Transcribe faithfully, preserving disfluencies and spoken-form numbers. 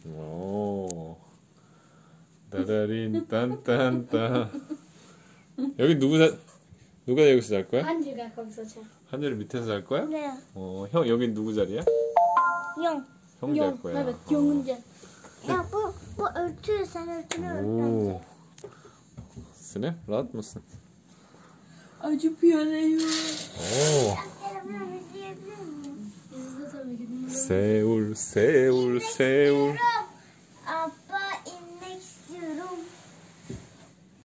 오. 따라린 딴딴딴. 여기 누구 자, 누가 여기서 잘 거야? 한주가 거기서 자. 한율이 밑에서 잘 거야? 네. 어, 형 여기 누구 자리야? 영. 형 잘 거야. 맞아, 영은자. 야, bu, bu örtü, sen örtünü ört 오. bence. Sine, rahat mısın? Acıpıyor. 오. Televizyonu izleyebilir miyim? İzle tabii ki. 세울, 세울, 세울.